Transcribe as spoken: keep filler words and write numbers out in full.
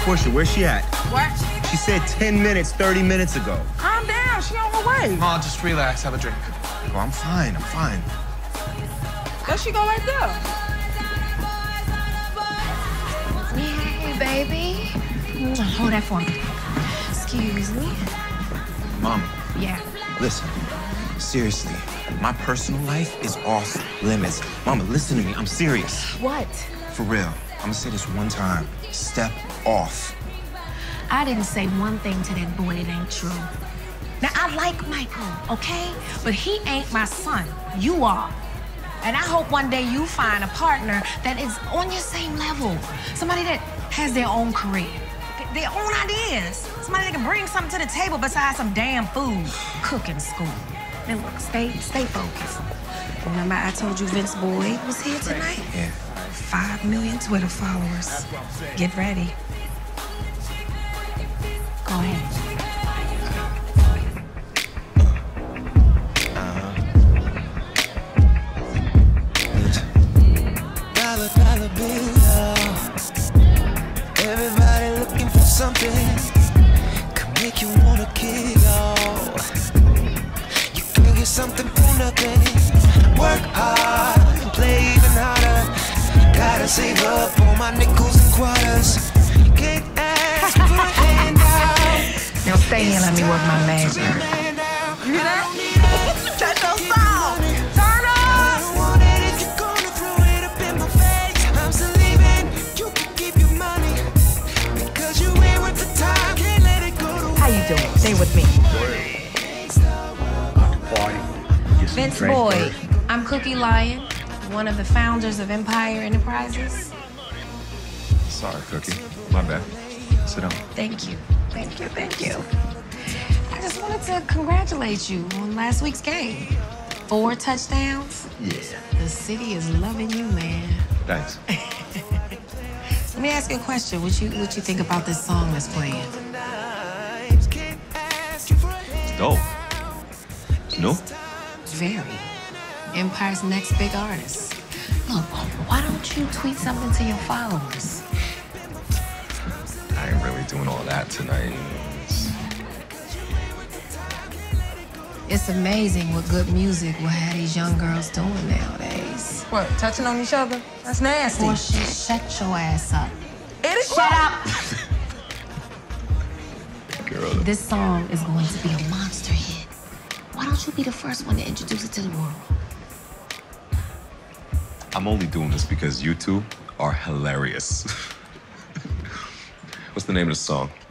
Portia, where's she at? What? She said ten minutes, thirty minutes ago. Calm down. She on her way. Ma, just relax. Have a drink. Oh, I'm fine. I'm fine. There she go right there. Hey, baby. Hold that for me. Excuse me. Mama. Yeah. Listen, seriously, my personal life is off limits. Mama, listen to me. I'm serious. What? For real. I'm gonna say this one time. Step off. I didn't say one thing to that boy that ain't true. Now, I like Michael, okay? But he ain't my son. You are. And I hope one day you find a partner that is on your same level. Somebody that has their own career, their own ideas. Somebody that can bring something to the table besides some damn food. Cooking school. Now look, stay, stay focused. Remember I told you Vince Boyd was here tonight? Yeah. Five million Twitter followers. Get ready. Go ahead. Dollar, dollar bill. Everybody looking for something. Could make you wanna kill. You can get something for nothing. Work hard, play even harder. Gotta save up all my nickels and quarters. Can't ask for a handout. Now stay here and let me work my magic. You hear that? Touch your soul. Turn up. I don't want it if you're gonna throw it up in my face. I'm still leaving. You can keep your money because you ain't worth the time. Can't let it go to waste. How you doing? Stay with me. Party. Vince Boyd. I'm Cookie Lyon, one of the founders of Empire Enterprises. Sorry, Cookie. My bad. Sit down. Thank you. Thank you, thank you. I just wanted to congratulate you on last week's game. Four touchdowns. Yeah. The city is loving you, man. Thanks. Let me ask you a question. What you what you think about this song that's playing? It's dope. It's new. Very. Empire's next big artist. Look, why don't you tweet something to your followers? I ain't really doing all that tonight. It's... It's amazing what good music will have these young girls doing nowadays. What, touching on each other? That's nasty. Portia, shut your ass up. It is Shut up! Girl. This song is going to be a monster hit. Why don't you be the first one to introduce it to the world? I'm only doing this because you two are hilarious. What's the name of the song?